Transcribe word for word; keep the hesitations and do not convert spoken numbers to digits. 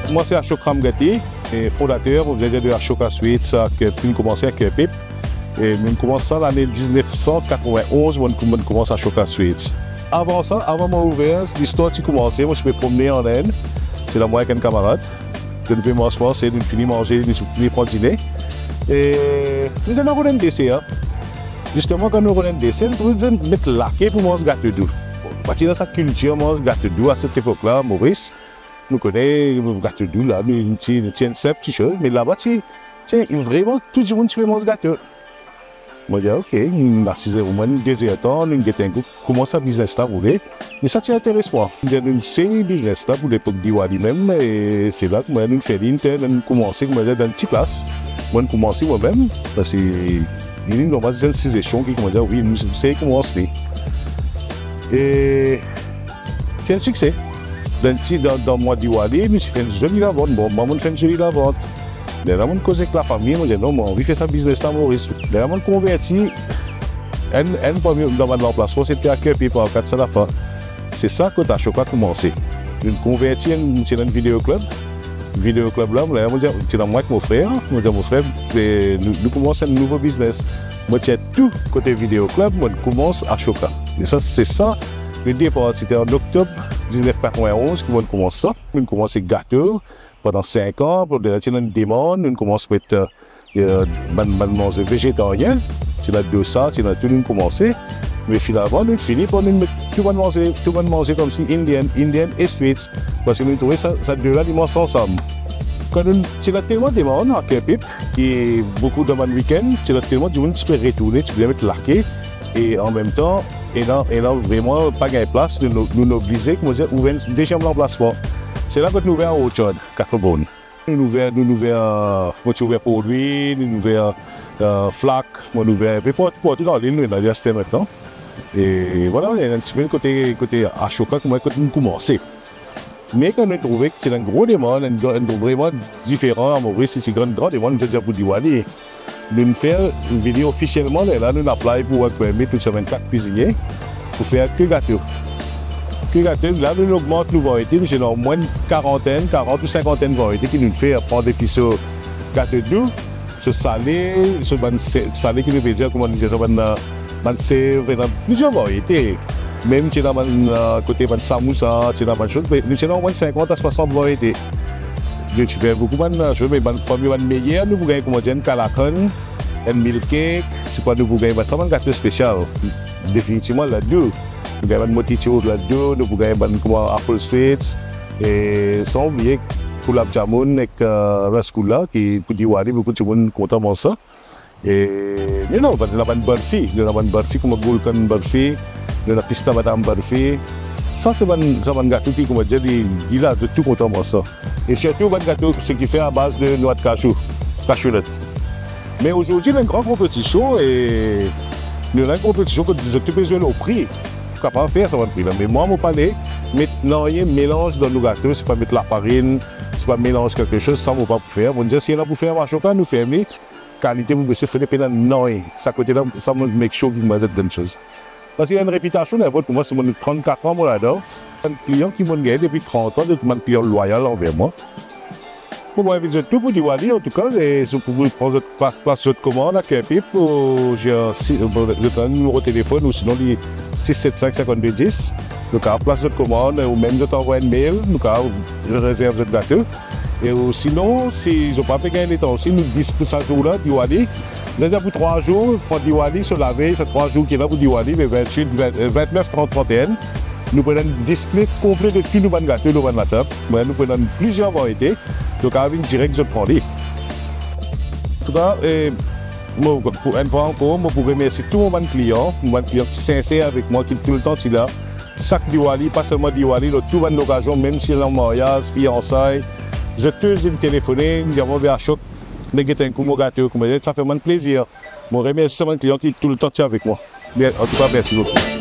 Moi, c'est Ashok Ramgutty, fondateur de Ashoka Sweets, qui a commencé avec Pip. Et je commence ça l'année mille neuf cent quatre-vingt-onze, je commence à Ashoka Sweets. Avant ça, avant mon ouvert, l'histoire qui commençait, moi je me promener en Inde. C'est là moi avec un camarade. Je ne peux pas manger, c'est de finir manger, de finir prendre dîner. Et nous avons un dessert. Justement, quand nous avons un dessert, nous devons mettre laqué pour manger gâteau doux. Parce que dans sa culture, manger gâteau doux à cette époque-là, Maurice, nous connaissons le gâteau doux, là, nous tiens cette petite chose, mais là-bas, c'est vraiment tout le monde qui mange gâteau. Moi, je dis, ok, nous avons au moins deux heures de temps, nous avons commencé à business là, vous voulez. Mais ça, c'est intéressant. Nous avons une série de business là pour l'époque Divali même, et c'est là que moi, nous faisons l'interne, nous commençons dans une petite place. Moi, je commence moi-même, parce que il y a une organisation qui m'a dit, oui, nous savons comment c'est. Et c'est un succès. Dans le mois de Divali, je fais une jolie la vente. Bon, maman fait une jolie la vente. Là, je cause avec la famille, je dis non, on veut faire ça business là, Maurice. Là, je converti. Un dans mon emplacement, c'était à Cœur par quatre cents la fin. C'est ça que Ashoka a commencé. Je converti dans un vidéo club. Vidéo club là, je dis, c'est dans moi avec mon frère. Je dis, mon frère, nous commençons un nouveau business. Moi, tiens tout côté vidéo club, moi, je commence à Ashoka. Et ça, c'est ça. Le départ, c'était en octobre mille neuf cent quatre-vingt-onze que moi, je commence ça. Je commence avec gâteau. Pendant cinq ans, pour de la une demande, on commence à mettre euh, manger végétarien. C'est là deux ça, c'est là tout le monde commencé. Mais finalement, on finit par nous mettre tout le monde manger, tout le monde manger comme si indien, indien et sweets. Parce que nous trouvons ça, ça deux là dimanche ensemble. Quand on, c'est là tellement de demande à Pip, qui est beaucoup de mon week-end, c'est là tellement du monde qui peut retourner, tu peux mettre laqué. Et en même temps, et là, et là vraiment pas gagner place, nous nous obliger, comme on dit, ouvrir un deuxième emplacement. C'est là que nous ouvrons à Auchard, quatre bonnes. Nous ouvrons, nous ouvrons, nous ouvrons produits, nous ouvrons euh, flac, nous ouvrons, peu importe, tout dans l'île, nous avons resté maintenant. Et voilà, il y a un petit peu le côté, côté Ashoka que moi, quand nous commençons. Mais quand nous trouvons que c'est un gros demande, un demande vraiment différent à Maurice, c'est une grande demande, je veux dire pour Divali. Nous faisons une vidéo officiellement, là, nous appelons pour un permis, tout ça vingt-quatre cuisiniers, pour faire que gâteau. Que gâteau, là, nous augmentons nos variétés, nous avons au moins une quarantaine, quarante ou cinquantaine de variétés qui nous fait prendre des pisseaux gâteaux doux, ce salé, ce salé qui veut dire, comment nous disons, c'est plusieurs variétés. Même si dans le côté de samoussa, c'est dans le chose, nous avons au moins cinquante à soixante variétés. Je fais beaucoup de choses, mais parmi les meilleurs, nous avons comment dire, un calacan, un mille cake, c'est quoi nous avons ça, un gâteau spécial, définitivement là-dedans. Nous avons un moticho là-dedans, nous avons un apple sweets, et sans oublier couleurs jamoun avec rascula, qui pour Diwali, beaucoup de monde content de ça. Et nous avons une burfi, nous avons une burfi comme un gulkan burfi, nous avons une pista badam burfi. Ça, c'est un gâteau qui, comme je dis, il a de tout content de ça. Et surtout, un gâteau ce qui fait à base de noix de cachou, cachounette. Mais aujourd'hui, il y a une grande compétition et nous avons une compétition que je te besoin au prix. Je ne peux pas faire ça, prix là. Mais moi, mon palais, maintenant, il y a un mélange dans nos gâteaux, c'est pas mettre la farine, c'est pas mélanger quelque chose, ça ne va pas faire. On dit, si on a pour faire un Ashoka, nous faisons qualité, vous pouvez faire des pénales, non, ça côté là, ça me make sure qu'il m'a dit une chose. Parce qu'il y a une réputation, pour moi, c'est trente-quatre ans, moi, là-dedans. Un client qui m'a gagné depuis trente ans, un client loyal envers moi. Pour moi, je tout pour Divali, en tout cas, et pour vous prendre place de commande à Pip, j'ai un numéro de téléphone ou sinon six sept cinq cinq deux dix. Donc, à place de commande, ou même de t'envoyer un mail, donc, je réserve votre gâteau. Et sinon, si je n'ai pas gagné les temps aussi, nous disons pour ce jour-là, Divali. Déjà pour trois jours, pour Divali, sur la veille, c'est trois jours qui est là pour Divali, mais vingt-huit, vingt-neuf, trente, trente et un. Nous prenons un display complet de tous nos bons gâteaux, nos bonnes table. Nous prenons plusieurs variétés. Donc, avec direct, je prends les. En tout cas, et, moi, pour une fois encore, moi, pour remercier tous mes clients, mes clients qui sont sincères avec moi, qui tout le temps sont là. Chaque Divali, pas seulement Divali, tout une occasion, même si c'est un mariage, fiançailles. Je te dis téléphoner, nous avons vers Ashok, nous avons un coup de gâteau, ça fait mon plaisir. Je remercie mes clients qui tout le temps sont avec moi. En tout cas, merci beaucoup.